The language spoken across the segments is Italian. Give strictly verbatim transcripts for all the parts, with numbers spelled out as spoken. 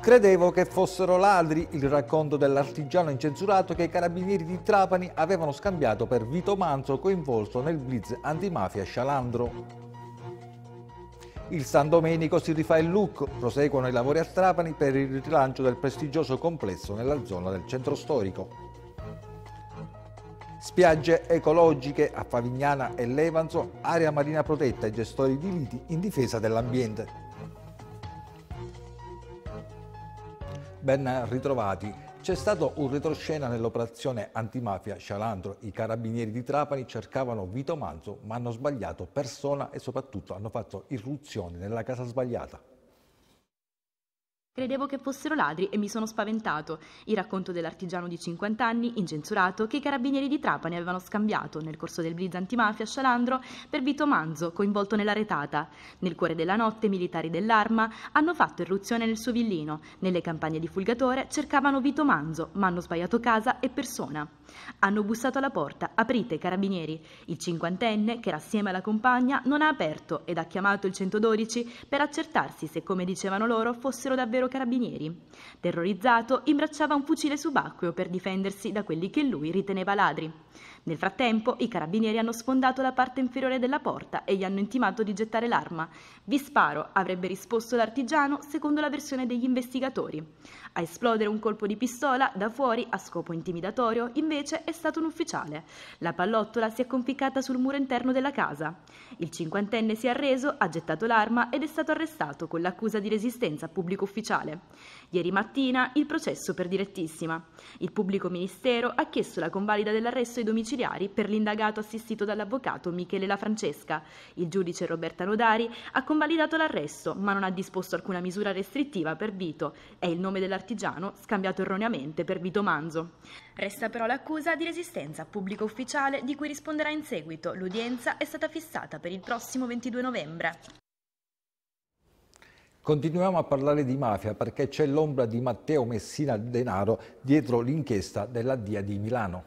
Credevo che fossero ladri, il racconto dell'artigiano incensurato che i carabinieri di Trapani avevano scambiato per Vito Manzo, coinvolto nel blitz antimafia Scialandro. Il San Domenico si rifà il look, proseguono i lavori a Trapani per il rilancio del prestigioso complesso nella zona del centro storico. Spiagge ecologiche a Favignana e Levanzo, area marina protetta e gestori di liti in difesa dell'ambiente. Ben ritrovati. C'è stato un retroscena nell'operazione antimafia Scialandro. I carabinieri di Trapani cercavano Vito Manzo, ma hanno sbagliato persona e soprattutto hanno fatto irruzioni nella casa sbagliata. Credevo che fossero ladri e mi sono spaventato. Il racconto dell'artigiano di cinquanta anni, incensurato, che i carabinieri di Trapani avevano scambiato nel corso del blitz antimafia a Scialandro per Vito Manzo, coinvolto nella retata. Nel cuore della notte, militari dell'Arma hanno fatto irruzione nel suo villino. Nelle campagne di Fulgatore cercavano Vito Manzo, ma hanno sbagliato casa e persona. Hanno bussato alla porta, aprite carabinieri. Il cinquantenne, che era assieme alla compagna, non ha aperto ed ha chiamato il centododici per accertarsi se, come dicevano loro, fossero davvero carabinieri. Terrorizzato, imbracciava un fucile subacqueo per difendersi da quelli che lui riteneva ladri. Nel frattempo, i carabinieri hanno sfondato la parte inferiore della porta e gli hanno intimato di gettare l'arma. Vi sparo, avrebbe risposto l'artigiano, secondo la versione degli investigatori. A esplodere un colpo di pistola da fuori a scopo intimidatorio, invece, è stato un ufficiale. La pallottola si è conficcata sul muro interno della casa. Il cinquantenne si è arreso, ha gettato l'arma ed è stato arrestato con l'accusa di resistenza a pubblico ufficiale. Ieri mattina il processo per direttissima. Il pubblico ministero ha chiesto la convalida dell'arresto ai domiciliari per l'indagato assistito dall'avvocato Michele La Francesca. Il giudice Roberta Nodari ha convalidato l'arresto, ma non ha disposto alcuna misura restrittiva per Vito. È il nome dell'artigiano scambiato erroneamente per Vito Manzo. Resta però l'accusa di resistenza a pubblico ufficiale di cui risponderà in seguito. L'udienza è stata fissata per il prossimo ventidue novembre. Continuiamo a parlare di mafia perché c'è l'ombra di Matteo Messina Denaro dietro l'inchiesta della D I A di Milano.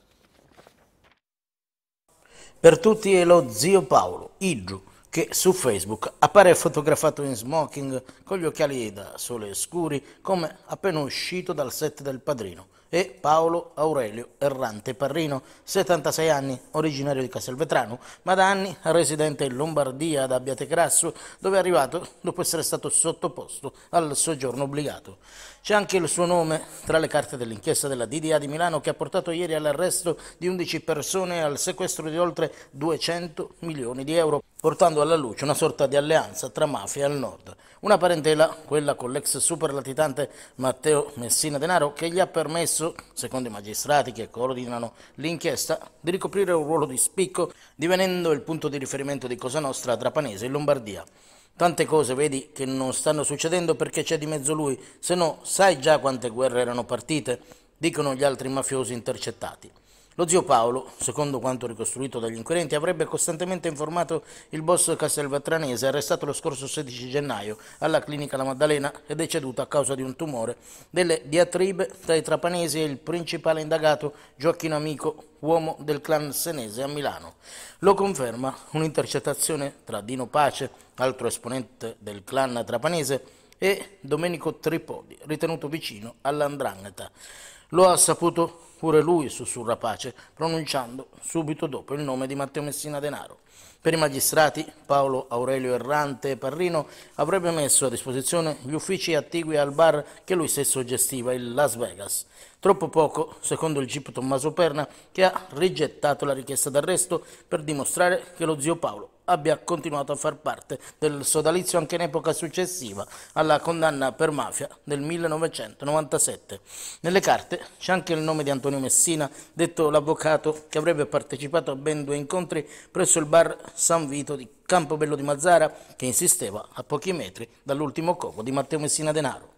Per tutti è lo zio Paolo, Idru, che su Facebook appare fotografato in smoking con gli occhiali da sole scuri come appena uscito dal set del Padrino. È Paolo Aurelio Errante Parrino, settantasei anni, originario di Castelvetrano, ma da anni residente in Lombardia ad Abbiategrasso, dove è arrivato dopo essere stato sottoposto al soggiorno obbligato. C'è anche il suo nome tra le carte dell'inchiesta della D D A di Milano che ha portato ieri all'arresto di undici persone e al sequestro di oltre duecento milioni di euro, portando alla luce una sorta di alleanza tra mafia al nord. Una parentela, quella con l'ex superlatitante Matteo Messina Denaro, che gli ha permesso, secondo i magistrati che coordinano l'inchiesta, di ricoprire un ruolo di spicco, divenendo il punto di riferimento di Cosa Nostra trapanese in Lombardia. Tante cose, vedi, che non stanno succedendo perché c'è di mezzo lui, se no sai già quante guerre erano partite, dicono gli altri mafiosi intercettati. Lo zio Paolo, secondo quanto ricostruito dagli inquirenti, avrebbe costantemente informato il boss castelvetranese, arrestato lo scorso sedici gennaio alla clinica La Maddalena e deceduto a causa di un tumore, delle diatribe tra i trapanesi e il principale indagato Gioacchino Amico, uomo del clan senese a Milano. Lo conferma un'intercettazione tra Dino Pace, altro esponente del clan trapanese, e Domenico Tripodi, ritenuto vicino all'Andrangheta. Lo ha saputo pure lui, sussurra Pace, pronunciando subito dopo il nome di Matteo Messina Denaro. Per i magistrati, Paolo Aurelio Errante Parrino avrebbe messo a disposizione gli uffici attigui al bar che lui stesso gestiva, il Las Vegas. Troppo poco, secondo il G I P Tommaso Perna, che ha rigettato la richiesta d'arresto per dimostrare che lo zio Paolo abbia continuato a far parte del sodalizio anche in epoca successiva alla condanna per mafia del millenovecentonovantasette. Nelle carte c'è anche il nome di Antonio Messina, detto l'avvocato, che avrebbe partecipato a ben due incontri presso il bar San Vito di Campobello di Mazzara, che insisteva a pochi metri dall'ultimo covo di Matteo Messina Denaro.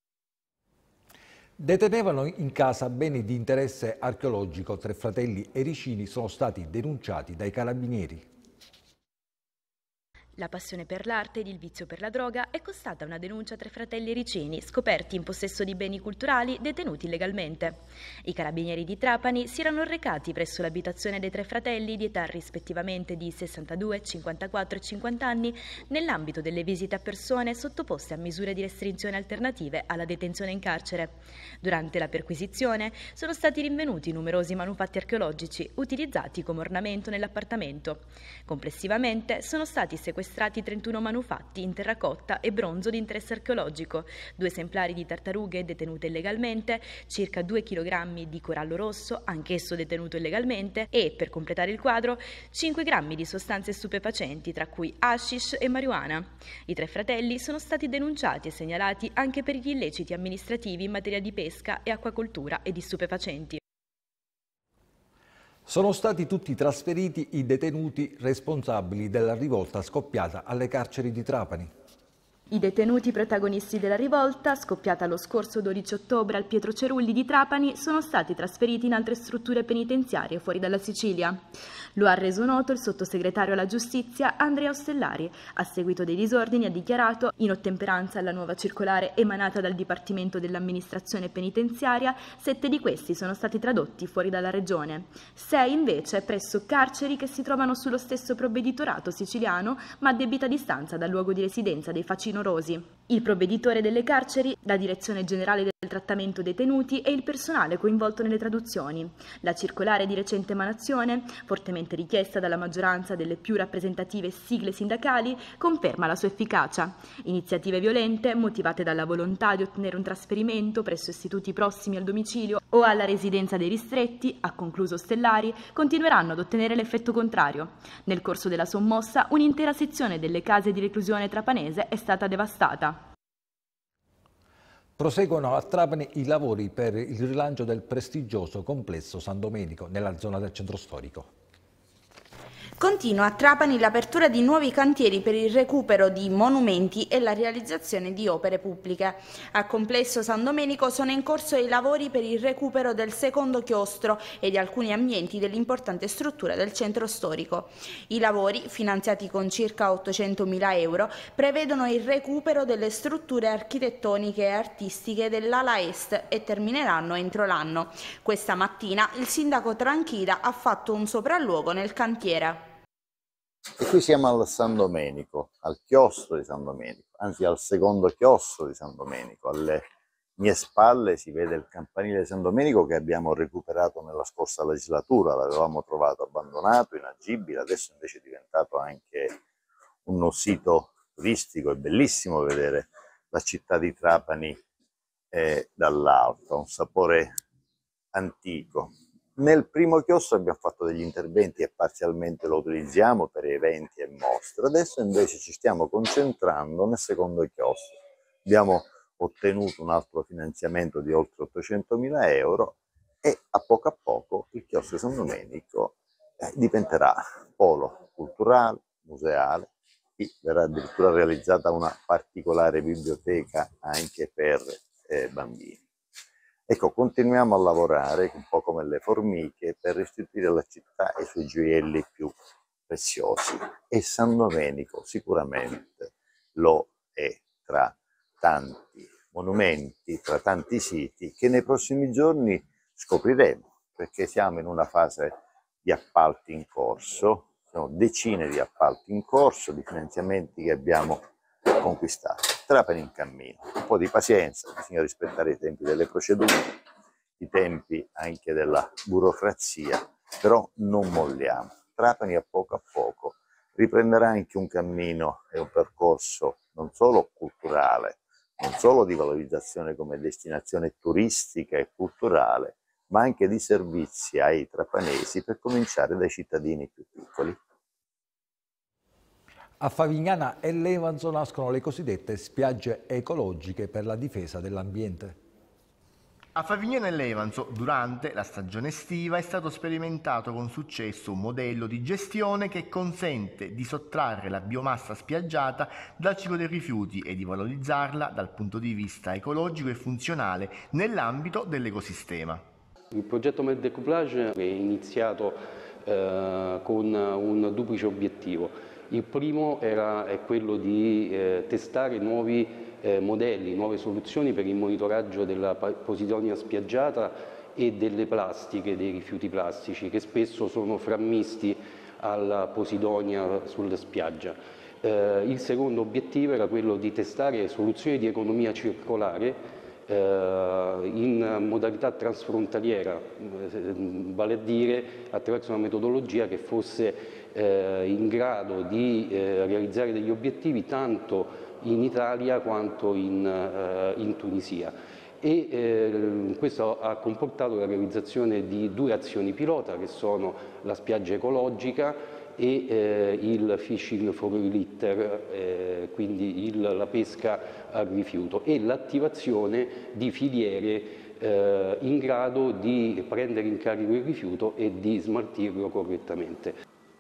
Detenevano in casa beni di interesse archeologico. Tre fratelli ericini sono stati denunciati dai carabinieri. La passione per l'arte ed il vizio per la droga è costata una denuncia tra i fratelli Ericeni, scoperti in possesso di beni culturali detenuti illegalmente. I carabinieri di Trapani si erano recati presso l'abitazione dei tre fratelli di età rispettivamente di sessantadue, cinquantaquattro e cinquanta anni nell'ambito delle visite a persone sottoposte a misure di restrizione alternative alla detenzione in carcere. Durante la perquisizione sono stati rinvenuti numerosi manufatti archeologici utilizzati come ornamento nell'appartamento. Complessivamente sono stati sequestrati trentuno manufatti in terracotta e bronzo di interesse archeologico, due esemplari di tartarughe detenute illegalmente, circa due chilogrammi di corallo rosso, anch'esso detenuto illegalmente, e, per completare il quadro, cinque grammi di sostanze stupefacenti, tra cui hashish e marijuana. I tre fratelli sono stati denunciati e segnalati anche per gli illeciti amministrativi in materia di pesca e acquacoltura e di stupefacenti. Sono stati tutti trasferiti i detenuti responsabili della rivolta scoppiata alle carceri di Trapani. I detenuti protagonisti della rivolta, scoppiata lo scorso dodici ottobre al Pietro Cerulli di Trapani, sono stati trasferiti in altre strutture penitenziarie fuori dalla Sicilia. Lo ha reso noto il sottosegretario alla giustizia Andrea Ostellari. A seguito dei disordini ha dichiarato, in ottemperanza alla nuova circolare emanata dal Dipartimento dell'Amministrazione Penitenziaria, sette di questi sono stati tradotti fuori dalla regione. Sei invece presso carceri che si trovano sullo stesso provveditorato siciliano, ma a debita distanza dal luogo di residenza dei facinorosi. Il provveditore delle carceri, la Direzione Generale del Trattamento Detenuti e il personale coinvolto nelle traduzioni. La circolare di recente emanazione, fortemente richiesta dalla maggioranza delle più rappresentative sigle sindacali, conferma la sua efficacia. Iniziative violente, motivate dalla volontà di ottenere un trasferimento presso istituti prossimi al domicilio o alla residenza dei ristretti, ha concluso Stellari, continueranno ad ottenere l'effetto contrario. Nel corso della sommossa, un'intera sezione delle case di reclusione trapanese è stata devastata. Proseguono a Trapani i lavori per il rilancio del prestigioso complesso San Domenico nella zona del centro storico. Continua a Trapani l'apertura di nuovi cantieri per il recupero di monumenti e la realizzazione di opere pubbliche. A Complesso San Domenico sono in corso i lavori per il recupero del secondo chiostro e di alcuni ambienti dell'importante struttura del centro storico. I lavori, finanziati con circa ottocentomila euro, prevedono il recupero delle strutture architettoniche e artistiche dell'ala est e termineranno entro l'anno. Questa mattina il sindaco Tranchida ha fatto un sopralluogo nel cantiere. E qui siamo al San Domenico, al chiostro di San Domenico, anzi al secondo chiostro di San Domenico. Alle mie spalle si vede il campanile di San Domenico che abbiamo recuperato nella scorsa legislatura, l'avevamo trovato abbandonato, inagibile, adesso invece è diventato anche uno sito turistico, è bellissimo vedere la città di Trapani eh, dall'alto, un sapore antico. Nel primo chiostro abbiamo fatto degli interventi e parzialmente lo utilizziamo per eventi e mostre. Adesso invece ci stiamo concentrando nel secondo chiostro. Abbiamo ottenuto un altro finanziamento di oltre ottocentomila euro e a poco a poco il chiostro di San Domenico eh, diventerà polo culturale, museale. Qui verrà addirittura realizzata una particolare biblioteca anche per eh, bambini. Ecco, continuiamo a lavorare un po' come le formiche per restituire alla città i suoi gioielli più preziosi e San Domenico sicuramente lo è tra tanti monumenti, tra tanti siti che nei prossimi giorni scopriremo, perché siamo in una fase di appalti in corso, sono decine di appalti in corso, di finanziamenti che abbiamo conquistato. Trapani in cammino, un po' di pazienza, bisogna rispettare i tempi delle procedure, i tempi anche della burocrazia, però non molliamo. Trapani a poco a poco riprenderà anche un cammino e un percorso non solo culturale, non solo di valorizzazione come destinazione turistica e culturale, ma anche di servizi ai trapanesi per cominciare dai cittadini più piccoli. A Favignana e Levanzo nascono le cosiddette spiagge ecologiche per la difesa dell'ambiente. A Favignana e Levanzo, durante la stagione estiva, è stato sperimentato con successo un modello di gestione che consente di sottrarre la biomassa spiaggiata dal ciclo dei rifiuti e di valorizzarla dal punto di vista ecologico e funzionale nell'ambito dell'ecosistema. Il progetto Meddecouplage è iniziato eh, con un duplice obiettivo. Il primo era, è quello di eh, testare nuovi eh, modelli, nuove soluzioni per il monitoraggio della posidonia spiaggiata e delle plastiche, dei rifiuti plastici, che spesso sono frammisti alla posidonia sulla spiaggia. Eh, il secondo obiettivo era quello di testare soluzioni di economia circolare in modalità transfrontaliera, vale a dire attraverso una metodologia che fosse eh, in grado di eh, realizzare degli obiettivi tanto in Italia quanto in, eh, in Tunisia. E eh, questo ha comportato la realizzazione di due azioni pilota, che sono la spiaggia ecologica e eh, il fishing for litter, eh, quindi il, la pesca al rifiuto, e l'attivazione di filiere eh, in grado di prendere in carico il rifiuto e di smaltirlo correttamente.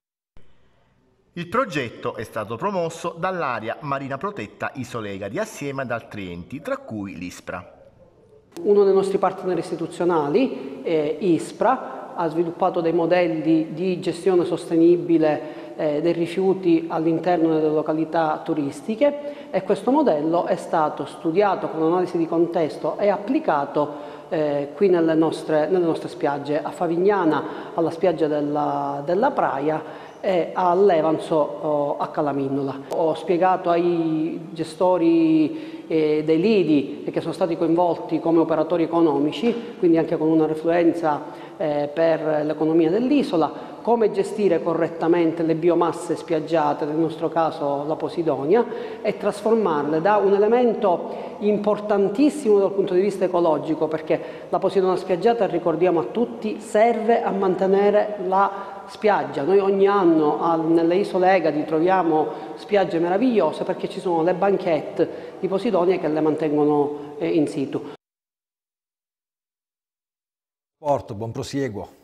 Il progetto è stato promosso dall'area marina protetta Isolegadi assieme ad altri enti, tra cui l'ISPRA. Uno dei nostri partner istituzionali, eh, ISPRA, ha sviluppato dei modelli di gestione sostenibile eh, dei rifiuti all'interno delle località turistiche, e questo modello è stato studiato con analisi di contesto e applicato eh, qui nelle nostre, nelle nostre spiagge, a Favignana alla spiaggia della, della Praia e a Levanzo oh, a Calaminnola. Ho spiegato ai gestori eh, dei lidi che sono stati coinvolti come operatori economici, quindi anche con una refluenza eh, per l'economia dell'isola, come gestire correttamente le biomasse spiaggiate, nel nostro caso la posidonia, e trasformarle da un elemento importantissimo dal punto di vista ecologico, perché la posidonia spiaggiata, ricordiamo a tutti, serve a mantenere la spiaggia. Noi ogni anno al, nelle isole Egadi troviamo spiagge meravigliose perché ci sono le banchette di posidonia che le mantengono eh, in situ. Sport, buon prosieguo.